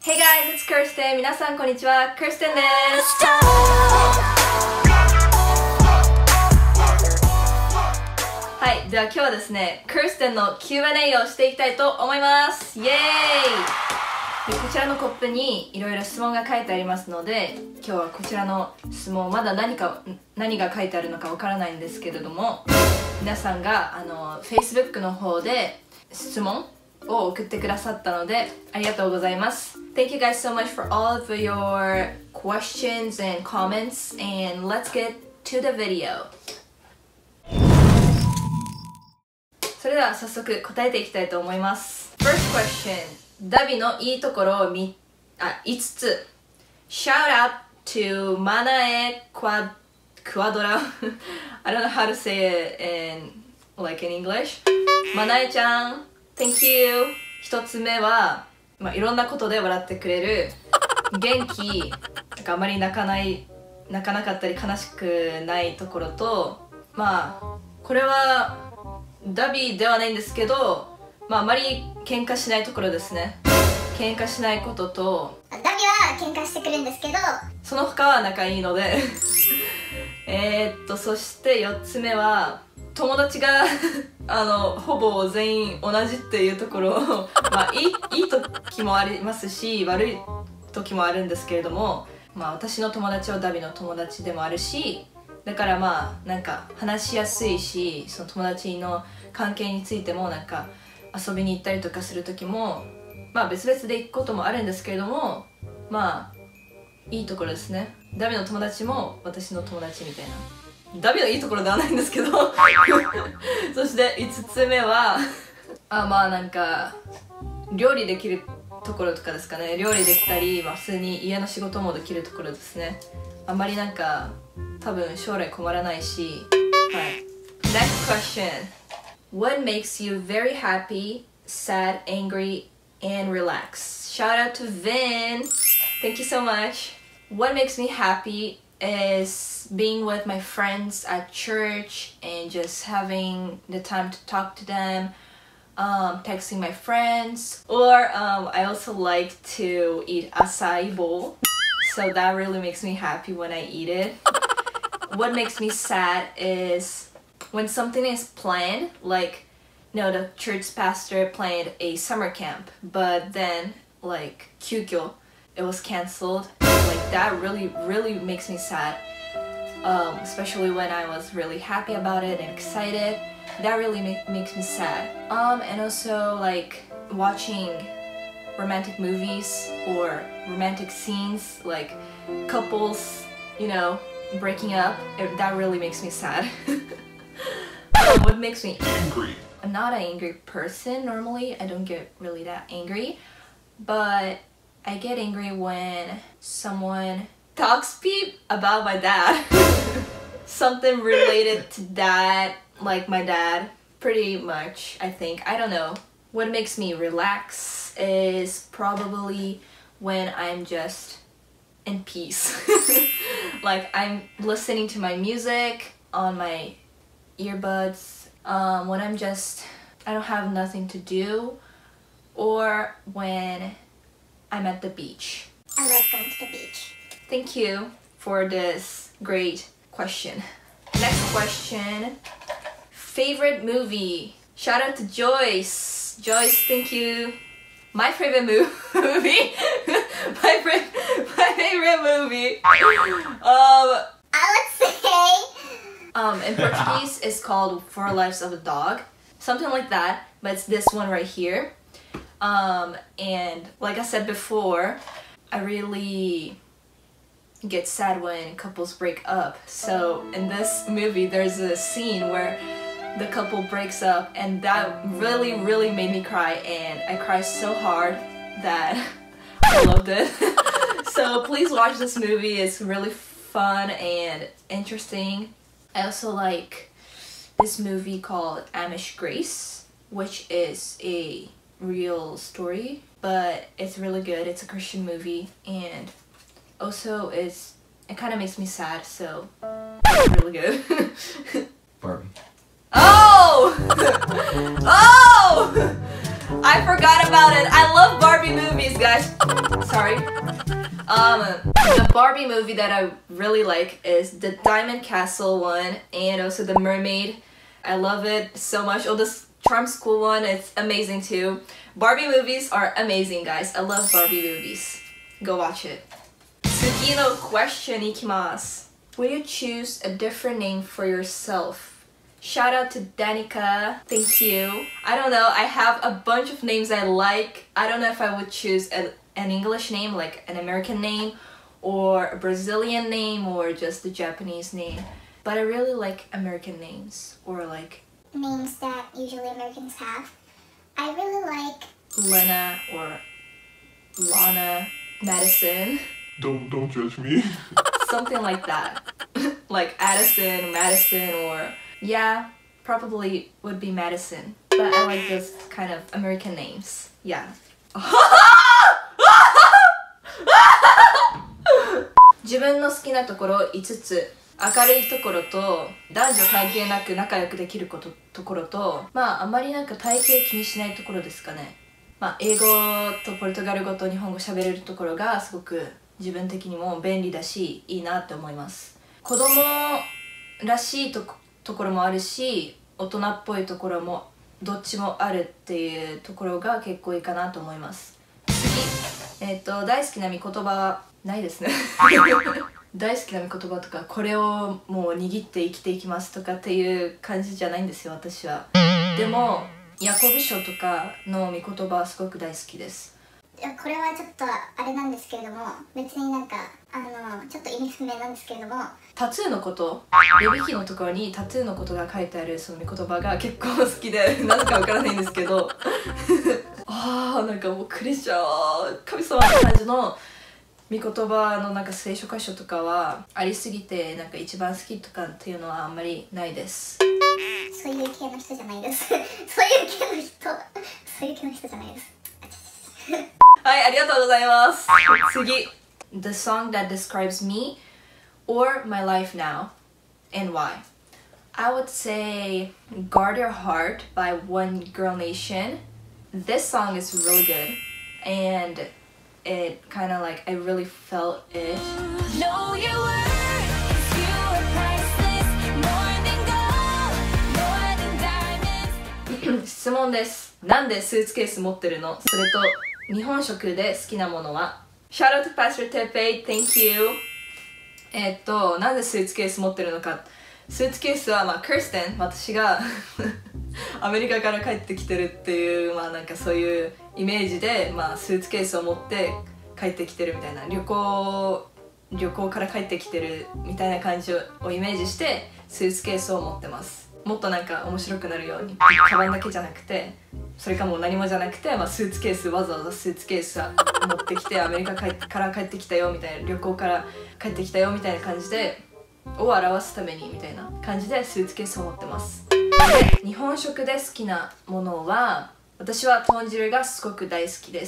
Hey guys, it's Kirsten. 皆さんこんにちは。Kirsten です。はい、では今日はですね、Kirsten の Q&A をしていきたいと思います。イエーイ！でこちらのコップにいろいろ質問が書いてありますので、今日はこちらの質問、まだ何が書いてあるのかわからないんですけれども、皆さんがFacebook の方で質問を送ってくださったのでありがとうございます。Thank you guys so much for all of your questions and comments, and let's get to the video. それでは早速答えていきたいと思います。First question. ダビのいいところを5つ。Shout out to Manae Quadra. I don't know how to say it in English. マナエちゃん Thank you. 1つ目はいろんなことで笑ってくれる元気、あまり泣かなかったり悲しくないところと、これはダビではないんですけど、あまり喧嘩しないところですね。喧嘩しないことと、 ダビは喧嘩してくるんですけど、 その他は仲いいのでそして4つ目は友達がほぼ全員同じっていうところいい時もありますし悪い時もあるんですけれども、私の友達はダビの友達でもあるし、だからなんか話しやすいし、その友達の関係についてもなんか遊びに行ったりとかする時も別々で行くこともあるんですけれども、いいところですね。ダビの友達も私の友達みたいな。ダビのいいところではないんですけどそして5つ目はなんか料理できるところとかですかね。料理できたり、普通に家の仕事もできるところですね。あんまりなんか多分将来困らないし。はい。Next question. What makes you very happy, sad, angry, and relax? Shout out to Vin. Thank you so much. What makes me happy is being with my friends at church and just having the time to talk to them, texting my friends, or I also like to eat acai bowl, so that really makes me happy when I eat it. What makes me sad is when something is planned, like the church pastor planned a summer camp, but then急遽it was canceled. That really makes me sad, especially when I was really happy about it and excited. That really makes me sad. And also watching romantic movies or romantic scenes, like couples, breaking up. That really makes me sad. What makes me angry? I'm not an angry person normally. I don't get really that angry, but I get angry when someone talks about my dad. Something related to dad, like my dad, pretty much, I think. I don't know. What makes me relax is probably when I'm just in peace. I'm listening to my music on my earbuds, when I don't have nothing to do, or when I'm at the beach. I love going to the beach. Thank you for this great question. Next question. Favorite movie? Shout out to Joyce. Joyce, thank you. My favorite movie? my favorite movie. I would say in Portuguese it's called Four Lives of a Dog. Something like that, but it's this one right here. And like I said before, I really get sad when couples break up. So in this movie there's a scene where the couple breaks up, and that really made me cry, and I cried so hard that I loved it. So please watch this movie. It's really fun and interesting. I also like this movie called Amish Grace, which is a real story, but it's really good. It's a Christian movie, and also it kind of makes me sad, so it's really good. Barbie. Oh! Oh! I forgot about it. I love Barbie movies, guys. Sorry. The Barbie movie that I really like is the Diamond Castle one and also the Mermaid. I love it so much. Oh, this Charm School one, it's amazing too. Barbie movies are amazing, guys. I love Barbie movies. Go watch it. 次の question いきます。Will you choose a different name for yourself? Shout out to Danica. Thank you. I don't know. I have a bunch of names I like. I don't know if I would choose an English name, like an American name, or a Brazilian name, or just a Japanese name. But I really like American names, or like names that usually Americans have. I really like Lena or Lana, Madison. Don't judge me. Something like that. Like Addison, Madison, or yeah, probably would be Madison. But I like those kind of American names. Yeah. 自分の好きなところ5つ。明るいところと男女関係なく仲良くできるところとまああまりなんか体型気にしないところですかね。まあ英語とポルトガル語と日本語喋れるところがすごく自分的にも便利だしいいなって思います。子供らしいところもあるし大人っぽいところもどっちもあるっていうところが結構いいかなと思います。次、大好きな見言葉はないですね。大好きな見言葉とかこれをもう握って生きていきますとかっていう感じじゃないんですよ私は。でもヤコブ書とかの見言葉はすごく大好きです。 いやこれはちょっとあれなんですけれども別になんかちょっと意味不明なんですけれどもタトゥーのことレビキのところにタトゥーのことが書いてあるその見言葉が結構好きでなぜかわからないんですけどあーなんかもうクリスチャン神様って感じの見言葉のなんか聖書箇所とかはありすぎてなんか一番好きとかっていうのはあんまりないです。 そういう系の人じゃないですそういう系の人じゃないですはい、ありがとうございます。次 The song that describes me or my life now and why. I would say Guard Your Heart by One Girl Nation. This song is really good and it kind of like I really felt it. Know your worth, you are priceless, more than gold, more than diamonds. 質問です。なんでスーツケース持ってるの？それと日本食で好きなものは？ Shout out to Pastor Tepe, thank you. なんでスーツケース持ってるのか。スーツケースはまあクリステン、私がアメリカから帰ってきてるっていうまあなんかそういうイメージで、まあ、スーツケースを持って帰ってきてるみたいな旅行から帰ってきてるみたいな感じをイメージしてスーツケースを持ってます。もっとなんか面白くなるようにカバンだけじゃなくてそれかもう何もじゃなくて、まあ、スーツケースわざわざスーツケース持ってきてアメリカから帰ってきたよみたいな旅行から帰ってきたよみたいな感じでを表すためにみたいな感じでスーツケースを持ってます。で日本食で好きなものは私は豚汁がすごく大好きです。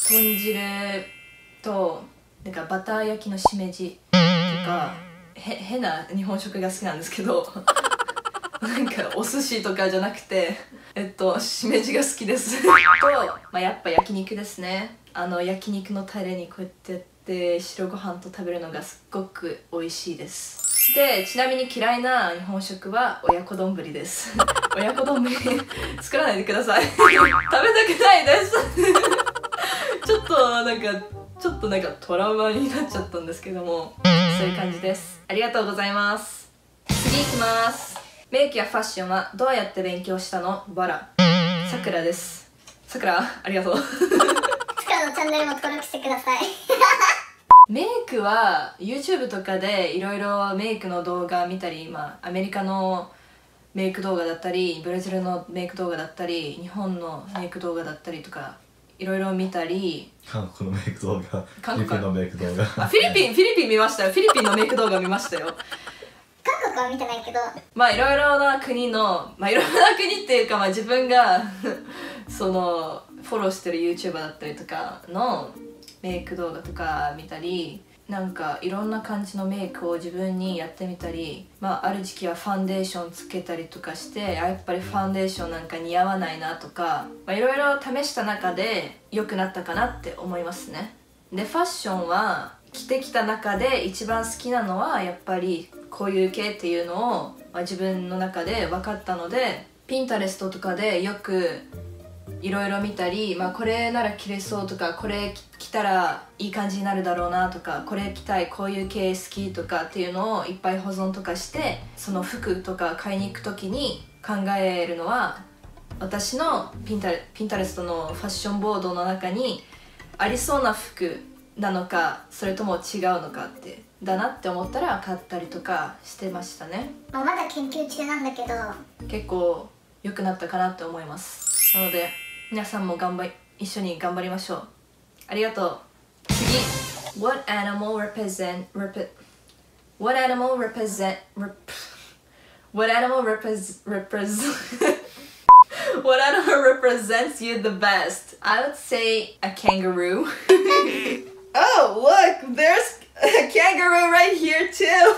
豚汁となんかバター焼きのしめじとか変な日本食が好きなんですけどなんかお寿司とかじゃなくてしめじが好きですと、まあ、やっぱ焼肉ですね。焼肉のタレにこうやってやって白ご飯と食べるのがすっごく美味しいです。でちなみに嫌いな日本食は親子丼です親子丼作らないでください食べたくないですちょっとなんかトラウマになっちゃったんですけどもそういう感じです。ありがとうございます。次いきます。メイクやファッションはどうやって勉強したの？バラさくらです。さくらありがとうさくらのチャンネルも登録してくださいメイクは YouTube とかでいろいろメイクの動画見たり、まあ、アメリカのメイク動画だったりブラジルのメイク動画だったり日本のメイク動画だったりとかいろいろ見たり韓国のメイク動画フィリピンのメイク動画フィリピン見ましたよ。フィリピンのメイク動画見ましたよ韓国は見てないけどまあいろいろな国のまあいろいろな国っていうか、まあ、自分がそのフォローしてる YouTuber だったりとかのメイク動画とか見たりなんかいろんな感じのメイクを自分にやってみたり、ある時期はファンデーションつけたりとかして、やっぱりファンデーションなんか似合わないなとか、いろいろ試した中で良くなったかなって思いますね。でファッションは着てきた中で一番好きなのはやっぱりこういう系っていうのを、自分の中で分かったので、ピンタレストとかでよくいろいろ見たり、これなら着れそうとか、これ着たらいい感じになるだろうなとか、これ着たい、こういう系好きとかっていうのをいっぱい保存とかして、その服とか買いに行く時に考えるのは、私のピンタレストのファッションボードの中にありそうな服なのか、それとも違うのかってだなって思ったら買ったりとかしてましたね。 まだ研究中なんだけど結構良くなったかなって思います。なので皆さんも一緒に頑張りましょう。ありがとう。次、What animal represents you the best? I would say a kangaroo. Oh, look, there's a kangaroo right here too.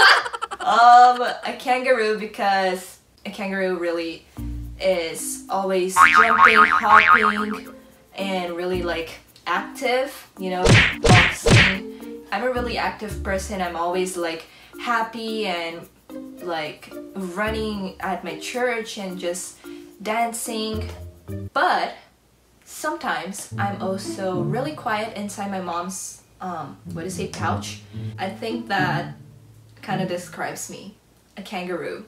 A kangaroo, because a kangaroo really is always jumping, hopping, and really like active, boxing. I'm a really active person. I'm always like happy and like running at my church and just dancing. But sometimes I'm also really quiet inside my mom's pouch. I think that kind of describes me, a kangaroo.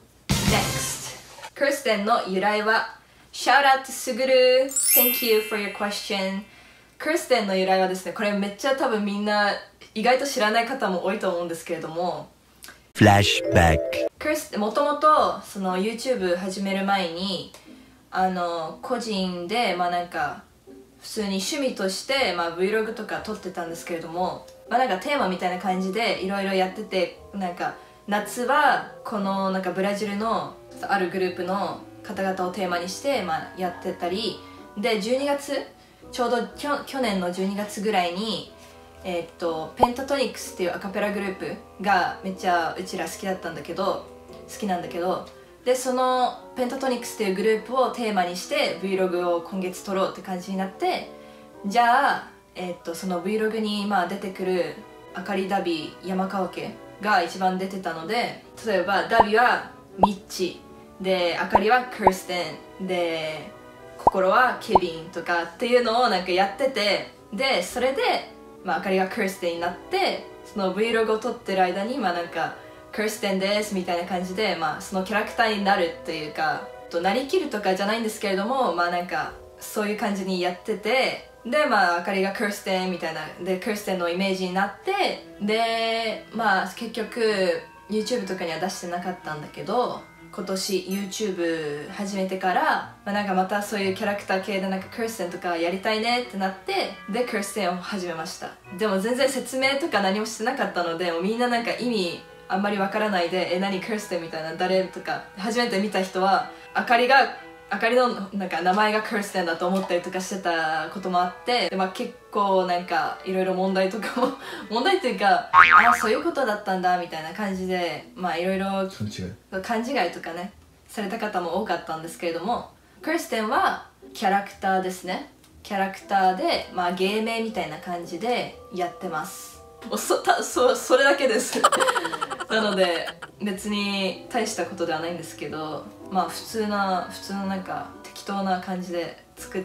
Next, Kirsten の由来は Shout out to Suguru. Thank you for your question. Kirsten の由来はですね、これめっちゃ多分みんな意外と知らない方も多いと思うんですけれども、 フラッシュバック。 もともとその YouTube 始める前に個人でなんか普通に趣味として、Vlog とか撮ってたんですけれども、なんかテーマみたいな感じでいろいろやってて、なんか夏はこのなんかブラジルのあるグループの方々をテーマにして、やってたりで、12月ちょうど去年の12月ぐらいにペンタトニックスっていうアカペラグループがめっちゃうちら好きなんだけど、でそのペンタトニックスっていうグループをテーマにして Vlog を今月撮ろうって感じになって、じゃあ、その Vlog に出てくるあかり、ダビ、山川家が一番出てたので、例えばダビはミッチで、あかりはクーステンで、心はケビンとかっていうのをなんかやってて、でそれで、あかりがクーステンになって、その Vlog を撮ってる間になんかクーステンですみたいな感じで、そのキャラクターになるっていうか、なりきるとかじゃないんですけれども、なんかそういう感じにやってて、であかりがクーステンみたいなで、クーステンのイメージになって、で結局 YouTube とかには出してなかったんだけど、今年 YouTube 始めてから、なんかまたそういうキャラクター系でなんかクーステンとかやりたいねってなって、でクーステンを始めました。でも全然説明とか何もしてなかったので、もうみんななんか意味あんまりわからないで、何クーステンみたいな、誰とか初めて見た人はあかりのなんか名前がクーステンだと思ったりとかしてたこともあって、で、結構なんかいろいろ問題とかも問題っていうか、そういうことだったんだみたいな感じで、いろいろ勘違いとかねされた方も多かったんですけれども、クーステンはキャラクターですね。キャラクターで、芸名みたいな感じでやってます。それだけですなので別に大したことではないんですけど、普通のなんか適当な感じで作って、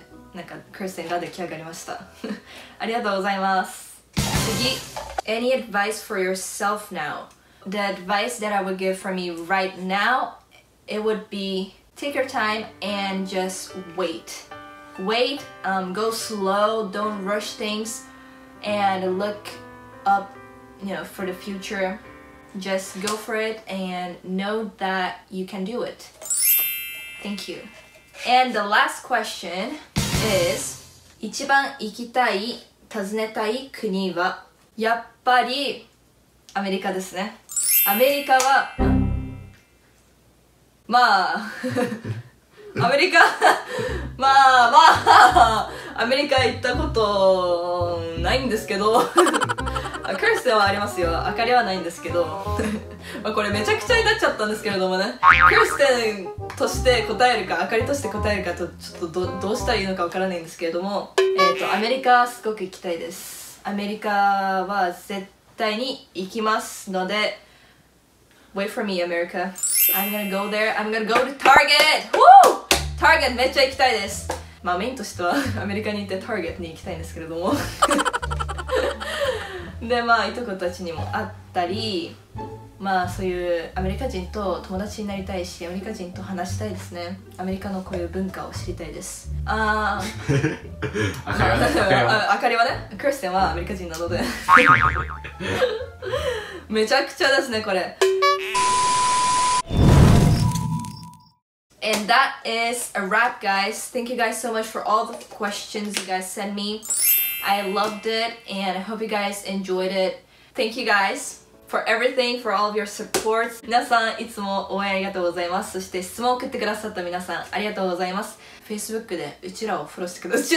なんかクーステンが出来上がりましたありがとうございます。次、 Any advice for yourself now? The advice that I would give for me right now, it would be take your time and just wait, go slow, don't rush things, and look up, for the future. Just go for it and know that you can do it. Thank you. And the last question is 一番行きたい、訪ねたい国はやっぱりアメリカですね。アメリカはアメリカアメリカ行ったことないんですけどアクリステンはありますよ。あかりはないんですけどまあこれめちゃくちゃになっちゃったんですけれどもね、クリステンとして答えるかあかりとして答えるかとちょっとどうしたらいいのかわからないんですけれども、アメリカすごく行きたいです。アメリカは絶対に行きますので Wait for me, America. I'm gonna go there. I'm gonna go to Target! Woo! Target めっちゃ行きたいです。まあメインとしてはアメリカに行って Target に行きたいんですけれどもでまあいとこたちにも会ったり、まあそういうアメリカ人と友達になりたいし、アメリカ人と話したいですね。アメリカのこういう文化を知りたいです。あかりはね、クリステンはアメリカ人なのでめちゃくちゃですねこれ。And that is a wrap, guys. Thank you guys so much for all the questions you guys sent me. I loved it and I hope you guys enjoyed it. Thank you guys for everything, for all of your support. 皆さんいつも応援ありがとうございます。そして質問を送ってくださった皆さんありがとうございます。Facebook でうちらをフォローしてください。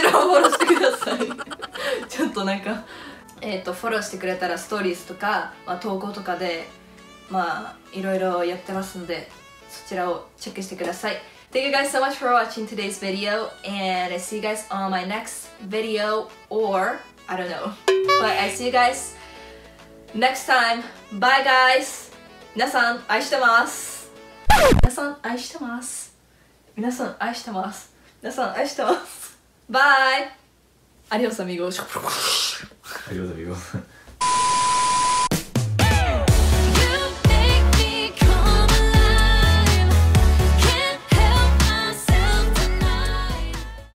ちょっとなんかフォローしてくれたらストーリーズとか、まあ、投稿とかでまあいろいろやってますので、そちらをチェックしてください。Thank you guys so much for watching today's video, and I see you guys on my next video, or I don't know, but I see you guys next time. Bye guys. 皆さん愛してます。皆さん愛してます。皆さん愛してます。皆さん愛してます。Bye. Adios amigos. Adiós amigos.